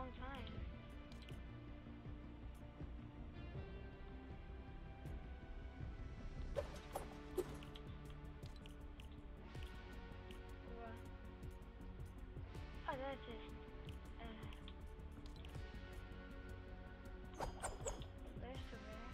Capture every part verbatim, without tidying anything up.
long time. What? Oh, that's just. Uh, there's the bear.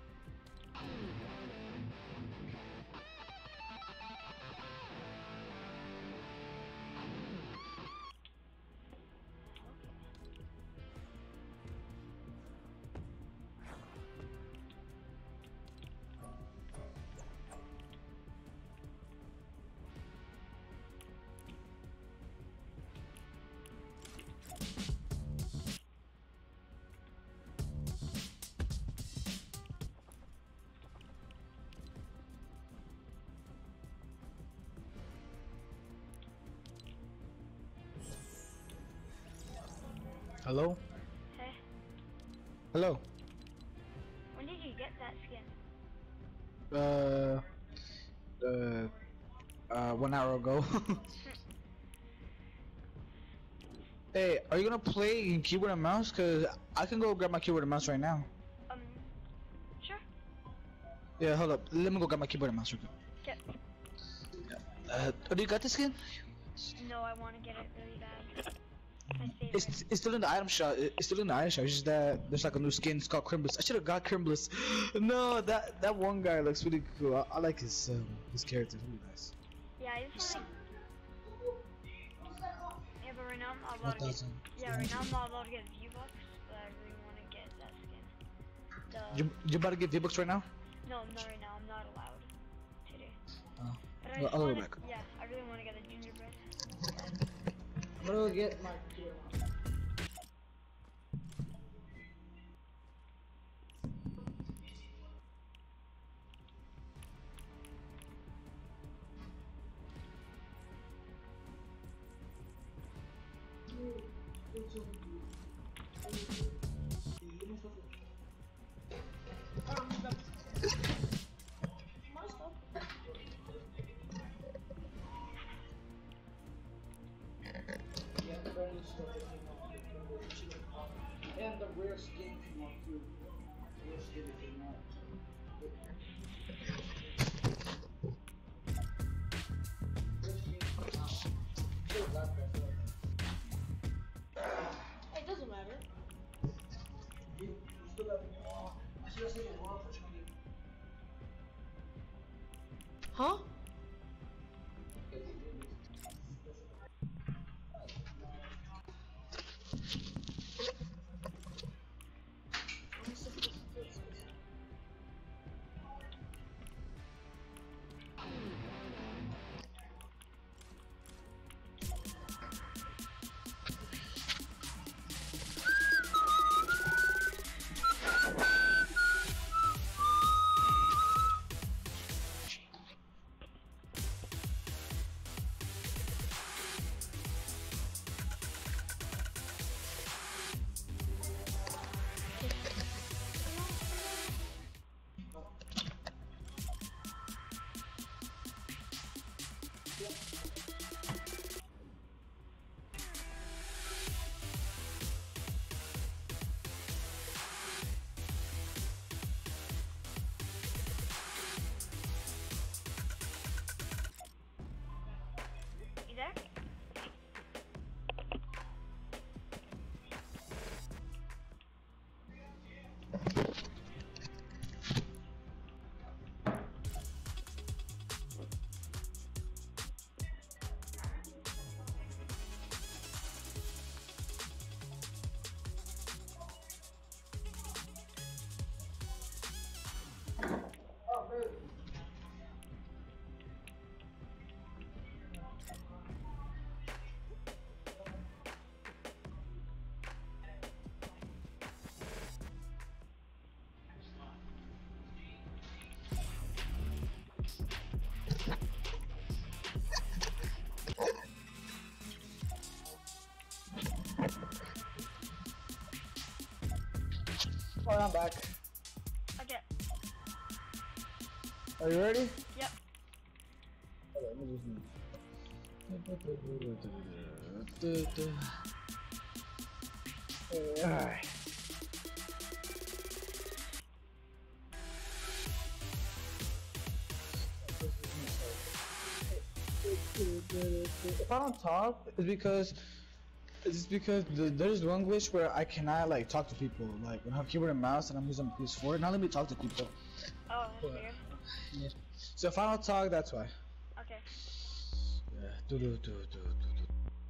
Hello? Hey, Hello? when did you get that skin? Uh, uh, uh, one hour ago. Hey, are you gonna play in keyboard and mouse? Cause I can go grab my keyboard and mouse right now. Um, sure. Yeah, hold up. Let me go grab my keyboard and mouse real quick. Get. Uh, oh, do you got the skin? No, I want to get it really bad. My favorite. It's it's still in the item shop. It's still in the item shop. It's just that there's like a new skin. It's called Crimbless. I should have got Crimbless. No, that that one guy looks really cool. I, I like his um, his character. It's really nice. Yeah, I just want to. Yeah, but right now I'm not allowed to get. Yeah, right now I'm not allowed to get V-Bucks, but I really want to get that skin. The. You you about to get V-Bucks right now? No, not right now. I'm not allowed today. Oh. But I Well, just I'll go wanna, back. yeah, I really want to get a gingerbread. I'm gonna go get my keyboard and mouse. And the rare skin if you want to. Rare skin if you want. It doesn't matter. You still have more. I should have said it wrong for twenty. Huh? You there? Oh, really? Oh, I'm back. Okay. Are you ready? Yep. Hold on, let me just move. Alright. If I don't talk, it's because it's because the, there's one glitch where I cannot like talk to people. Like when I have keyboard and mouse and I'm using P S four, not let me talk to people. Oh, that's weird. Yeah. So if I don't talk, that's why. Okay. Yeah. Do do do do do do.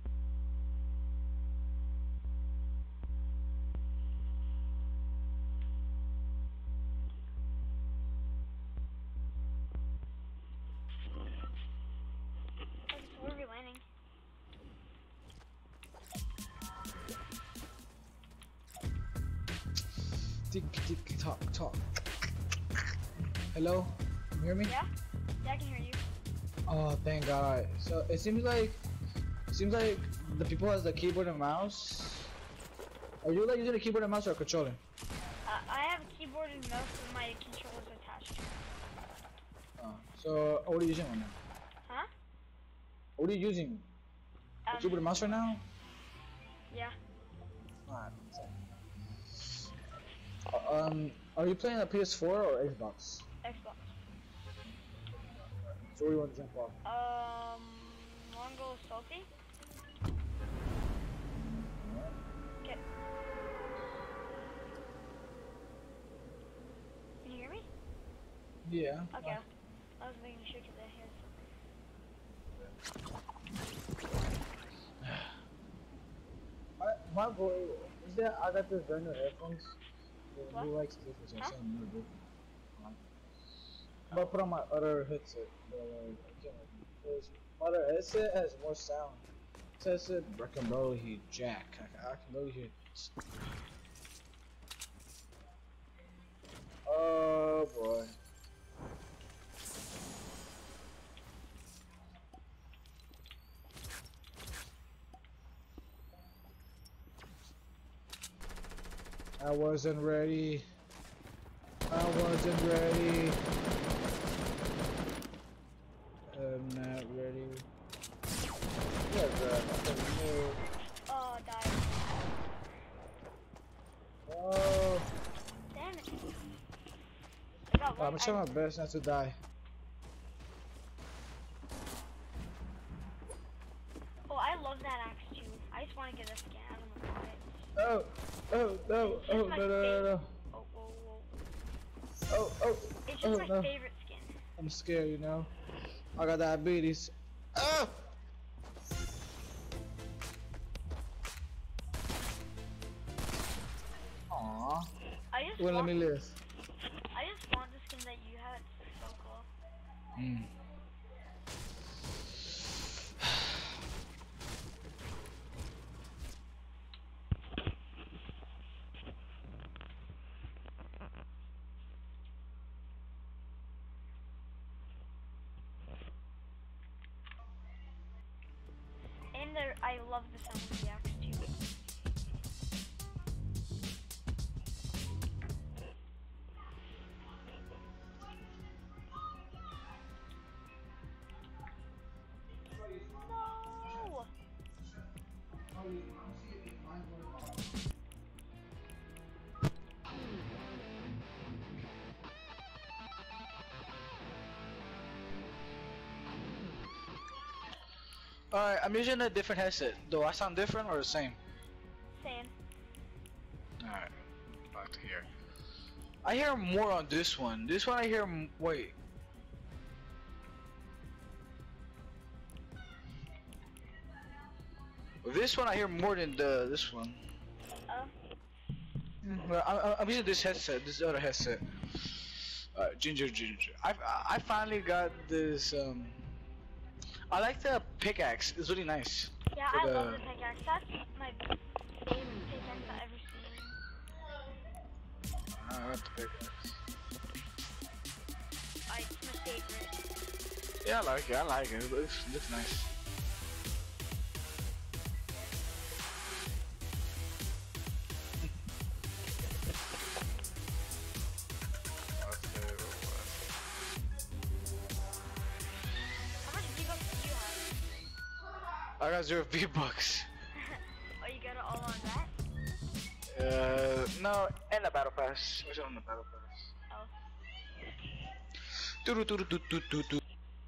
Okay, so where are we landing? Tick tick tock tock. Hello, you hear me? Yeah? Yeah, I can hear you. Oh, thank God. So it seems like, it seems like the people has the keyboard and mouse. Are you like using a keyboard and mouse or a controller? Uh, I have a keyboard and mouse with my controllers attached. Oh, so what are you using right now? Huh? What are you using? A Um, keyboard and mouse right now? Yeah. Alright. Uh, Um, are you playing a P S four or Xbox? Xbox. So where do you want to jump off? Um, wanna go salty? Okay. Can you hear me? Yeah. Okay. I was making sure because I heard something. My, my boy, is that I got this brand new headphones. What? Who likes this? Which I Huh? said no different. But I put on my other headset. But like, I can't like, my other headset has more sound. This headset, I can barely hear jack. I can, I can barely hear this. Oh boy. I wasn't ready. I wasn't ready. I'm not ready. Yeah, bro. Oh, died. Oh. Damn it. I got I'm one. gonna try my best not to die. Oh, I love that axe too. I just want to get a skin. I don't know why. Oh, oh, no, It's oh, just no, my no, no, no. Oh, whoa, whoa. Oh, oh, It's just oh, my no. favorite skin. I'm scared, you know. I got diabetes. Oh! Aww. I just You wanna let want, me live? I just want the skin that you have. It's so cool. Mm. And there, I love the sound of the axe too. No! Alright, I'm using a different headset. Do I sound different or the same? Same. Alright, back to here. I hear more on this one. This one I hear m wait. This one I hear more than the this one. Oh. Well, I, I, I'm using this headset, this other headset. Uh, ginger, ginger. I I finally got this. Um, I like the pickaxe. It's really nice. Yeah, For I the- love the pickaxe. That's my favorite pickaxe I've ever seen. I like the pickaxe. I, it's my favorite. Yeah, I like it. I like it. It looks, it looks nice. How much V-Bucks do you have? I got zero V-Bucks. Oh, you got it all on that? Uh, no, in the battle pass. It's on the battle pass. Oh. Do do do do do do do.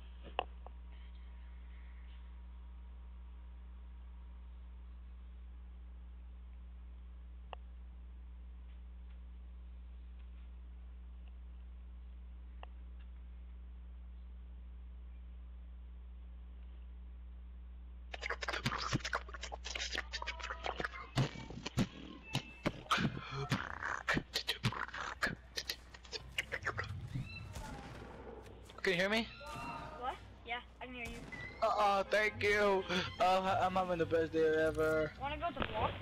Can you hear me? What? Yeah, I can hear you. Uh oh, thank you. Uh, I'm having the best day ever. Wanna go to block?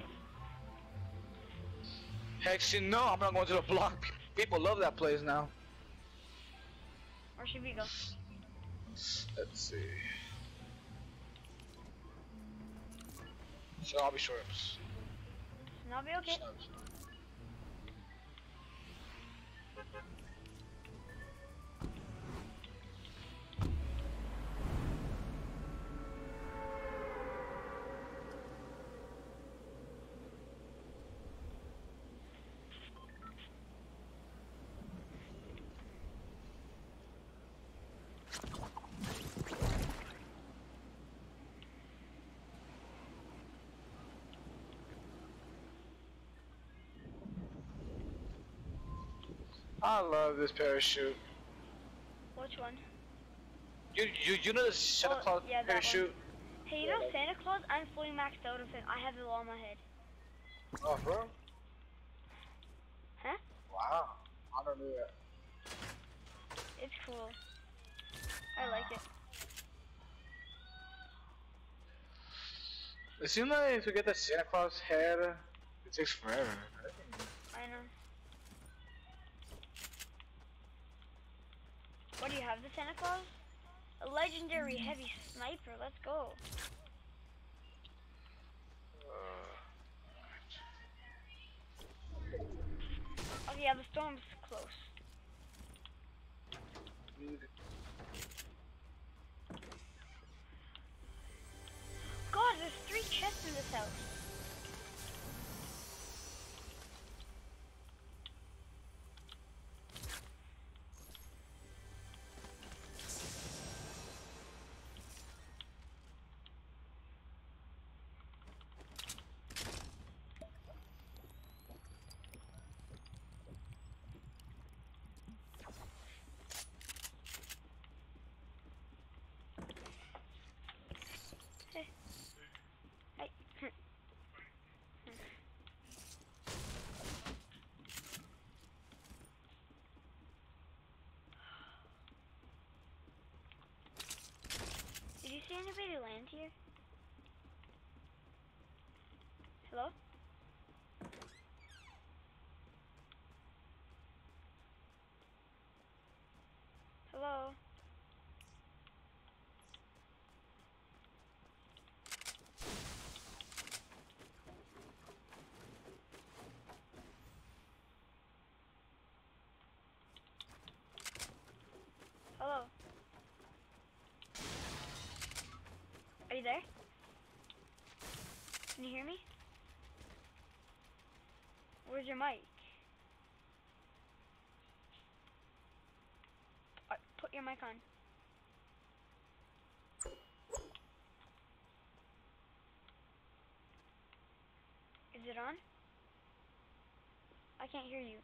Heck, shit, no, I'm not going to the block. People love that place now. Where should we go? Let's see. So I'll be shorts. Snobby, okay? I love this parachute. Which one? You you you know the Santa Oh, Claus yeah, that parachute? Hey, you know Santa Claus? I'm fully maxed out of it. I have it all on my head. Oh, bro. Huh? Wow. I don't know that. It's cool. I like it. It seems like to get the Santa Claus head, it takes forever. I know. What do you have, the Santa Claus? A legendary heavy sniper. Let's go. Oh yeah, the storm's close. God, there's three chests in this house. Did you see anybody land here? Hello? Hello? Hello? Are you there? Can you hear me? Where's your mic? Uh, put your mic on. Is it on? I can't hear you.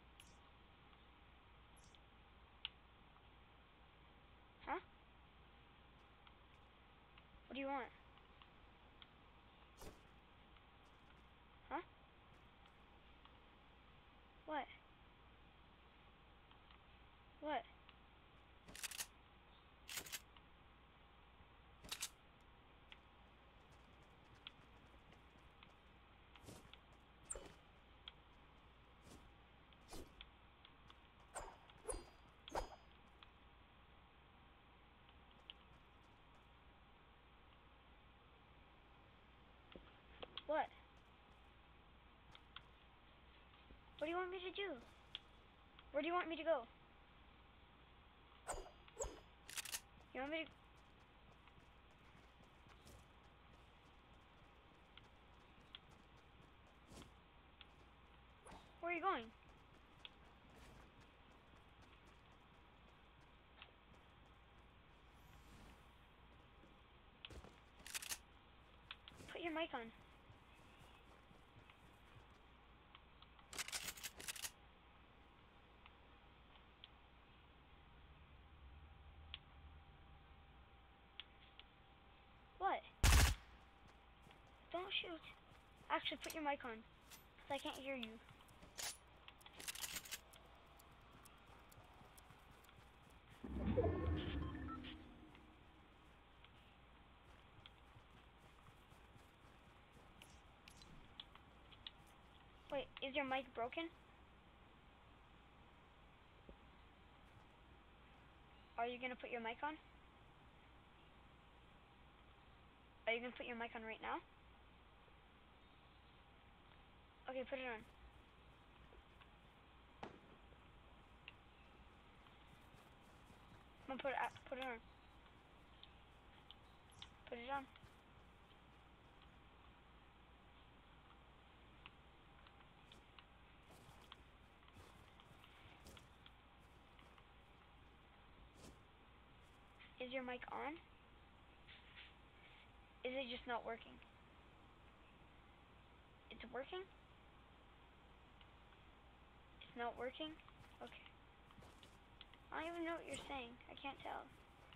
Huh? What do you want? Huh? What? What? What? What do you want me to do? Where do you want me to go? You want me to... are you going? Put your mic on. What? Don't shoot. Actually, put your mic on. Because I can't hear you. Wait, is your mic broken? Are you gonna put your mic on? Are you gonna put your mic on right now? Okay, put it on. Come on, put it, uh, put it on. Put it on. Is your mic on? Is it just not working? It's working? It's not working? Okay. I don't even know what you're saying. I can't tell.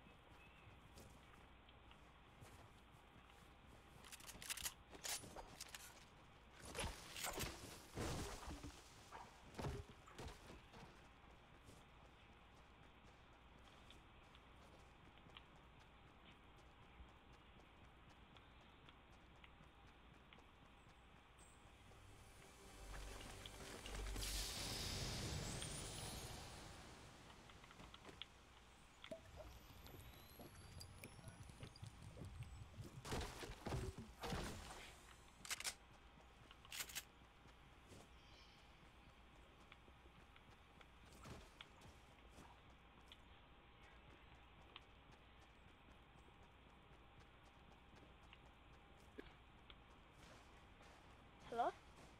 Hello?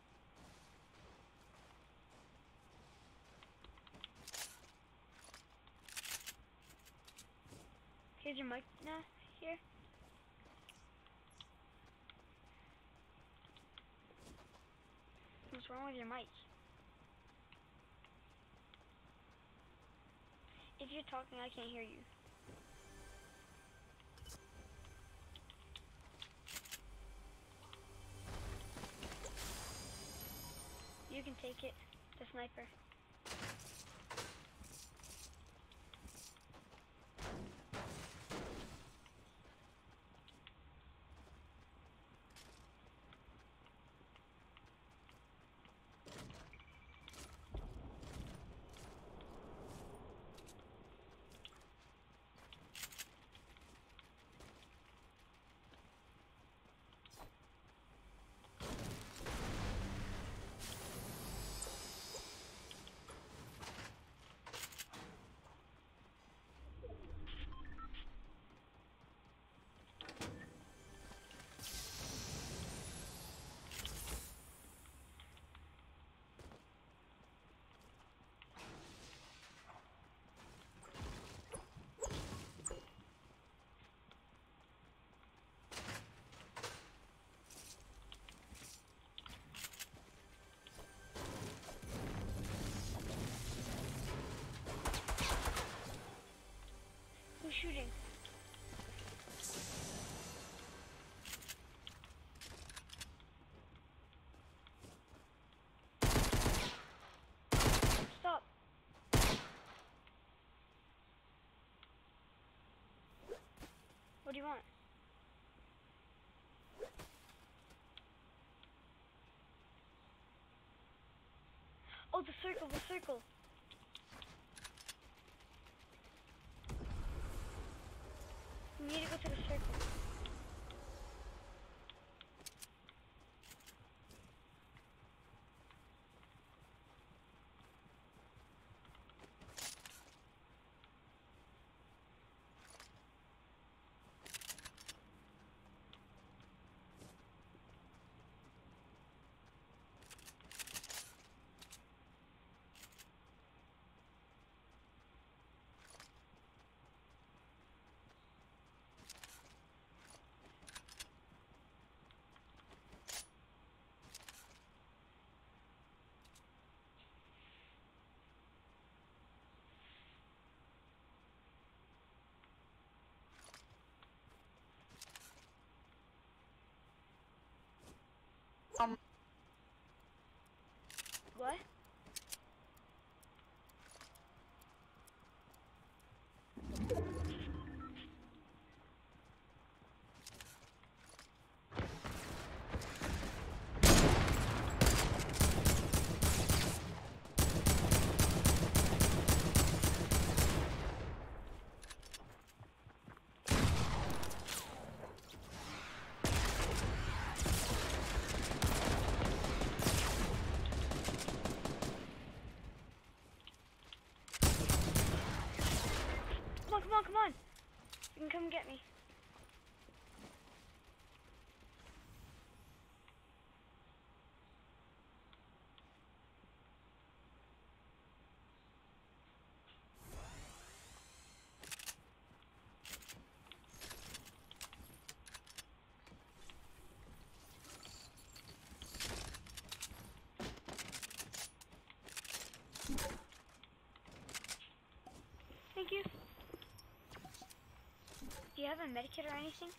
Here's your mic now, here. What's wrong with your mic? If you're talking, I can't hear you. You can take it, the sniper. Who's shooting? Stop. What do you want? Oh, the circle, the circle. We need to go to the circle. Um, What? Come on, come on, come on. You can come get me. Thank you. Do you have a medikit or anything?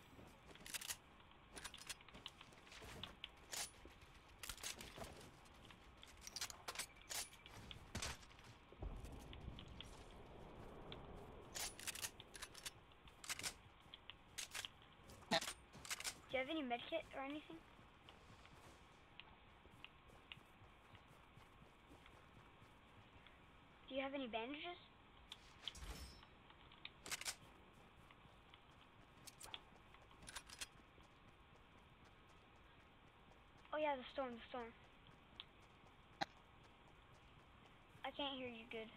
Do you have any medkit or anything? Do you have any bandages? Oh yeah, the storm, the storm. I can't hear you good.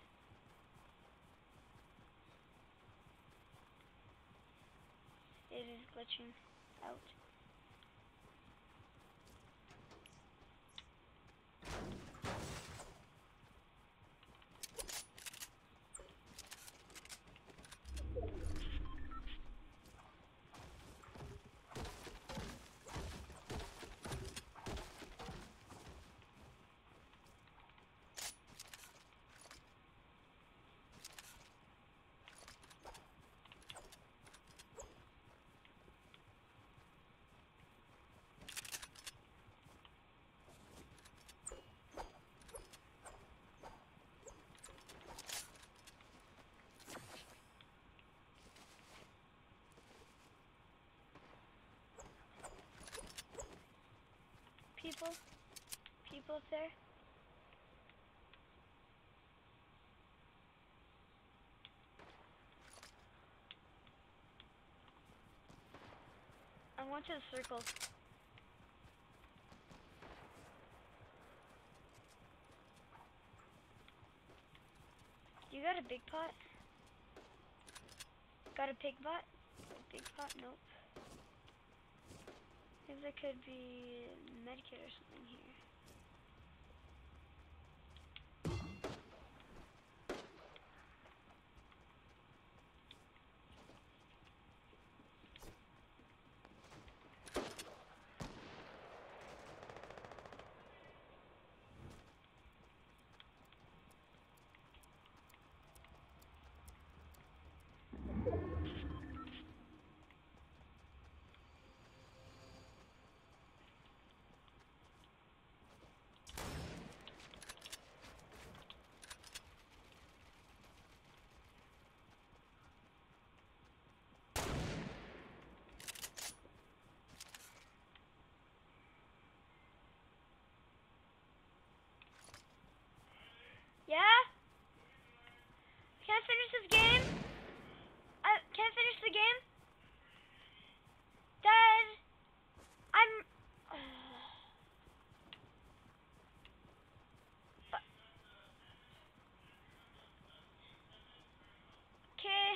It is glitching out. People? People up there? I want to the circle. You got a big pot? Got a pig pot? A big pot? Nope. Maybe there could be a medikit or something here. Yeah? Can I finish this game? Uh, can I finish the game? Dad, I'm... Okay.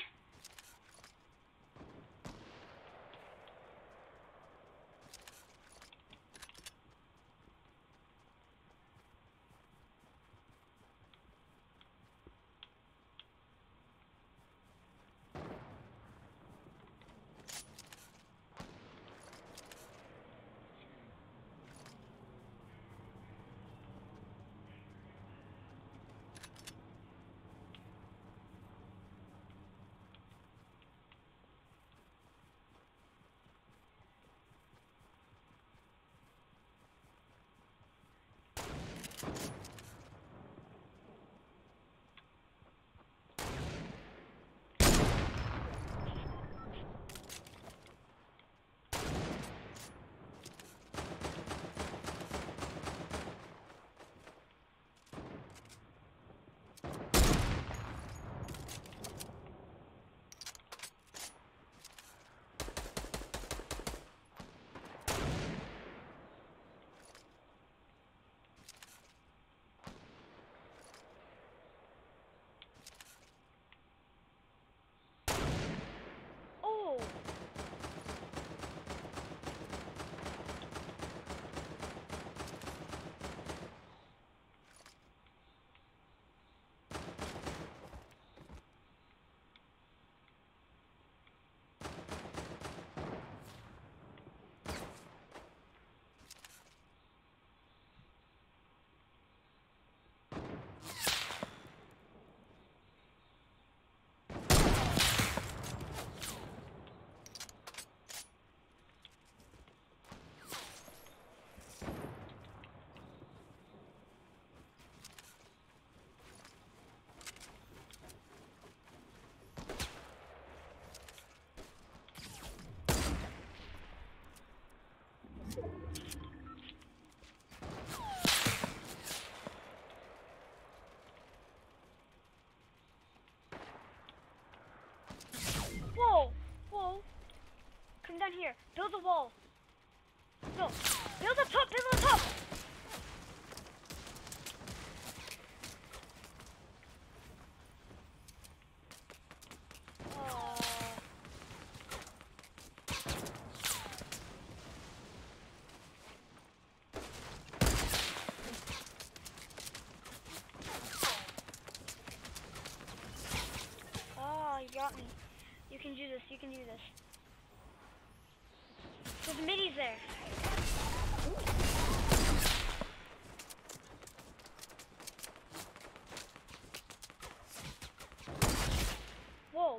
do this. You can do this. There's middies there. Whoa.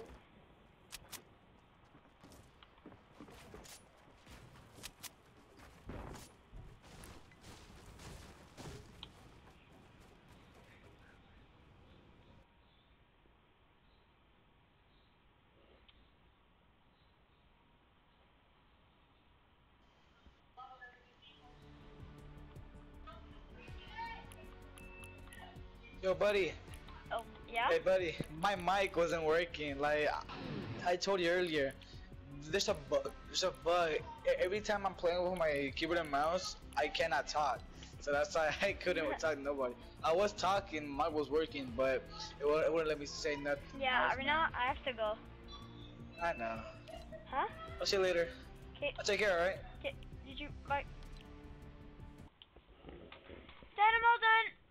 Yo, buddy. Oh, yeah? Hey, buddy. My mic wasn't working. Like I told you earlier, there's a bug. There's a bug. E- Every time I'm playing with my keyboard and mouse, I cannot talk. So that's why I couldn't talk to nobody. I was talking, mic was working, but it wouldn't, it wouldn't let me say nothing. Yeah, I was Arena, I have to go. I know. Huh? I'll see you later. Okay. I'll take care, alright? Did you, bye. Dynamo done!